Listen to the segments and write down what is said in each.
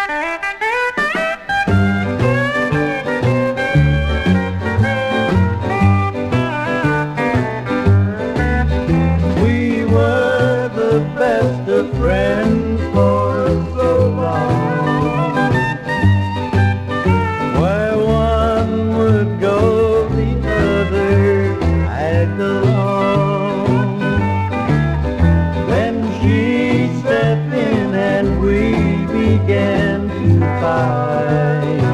We were the best of friends for so long. Where one would go, the other tagged along. Then she stepped in and we began to fight.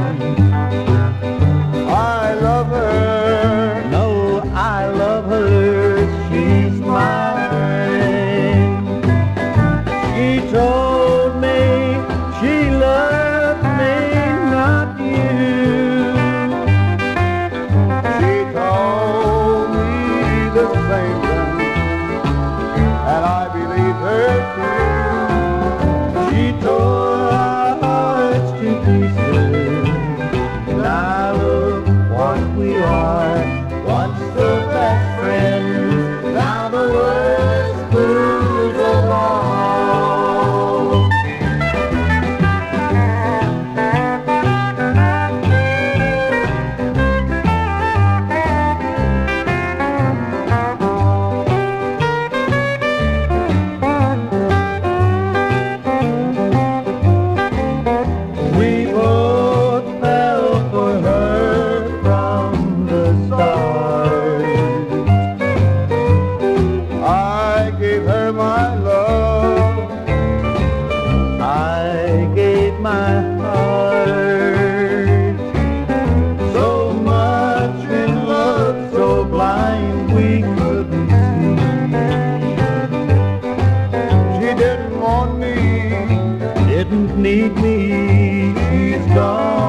I love her, no, I love her, she's mine. She told me she loved me, not you. She told me the same thing, and I believe her too. She tore our hearts to pieces. Now look what we are, once the best friends, now the worst blues of all. We both fell for her from the start. I gave her my love, I gave my heart. So much in love, so blind we couldn't see. She didn't want me, didn't need me, she's gone.